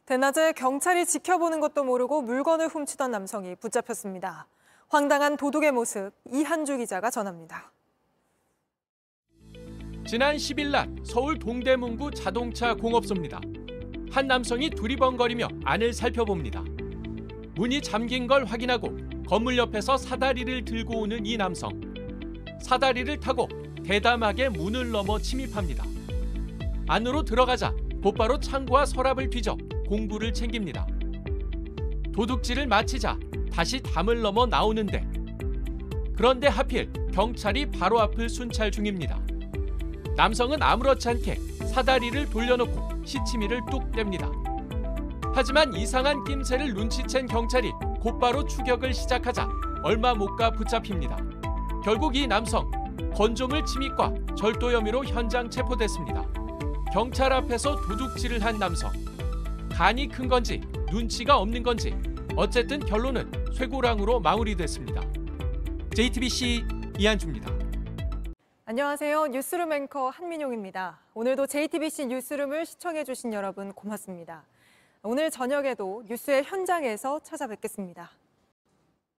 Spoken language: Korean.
대낮에 경찰이 지켜보는 것도 모르고 물건을 훔치던 남성이 붙잡혔습니다. 황당한 도둑의 모습, 이한주 기자가 전합니다. 지난 10일 낮 서울 동대문구 자동차 공업소입니다. 한 남성이 두리번거리며 안을 살펴봅니다. 문이 잠긴 걸 확인하고 건물 옆에서 사다리를 들고 오는 이 남성. 사다리를 타고 대담하게 문을 넘어 침입합니다. 안으로 들어가자 곧바로 창고와 서랍을 뒤져 공구를 챙깁니다. 도둑질을 마치자 다시 담을 넘어 나오는데 그런데 하필 경찰이 바로 앞을 순찰 중입니다. 남성은 아무렇지 않게 사다리를 돌려놓고 시치미를 뚝 뗍니다. 하지만 이상한 낌새를 눈치챈 경찰이 곧바로 추격을 시작하자 얼마 못 가 붙잡힙니다. 결국 이 남성 건조물 침입과 절도 혐의로 현장 체포됐습니다. 경찰 앞에서 도둑질을 한 남성. 간이 큰 건지 눈치가 없는 건지 어쨌든 결론은 쇠고랑으로 마무리됐습니다. JTBC 이한주입니다. 안녕하세요. 뉴스룸 앵커 한민용입니다. 오늘도 JTBC 뉴스룸을 시청해주신 여러분 고맙습니다. 오늘 저녁에도 뉴스의 현장에서 찾아뵙겠습니다.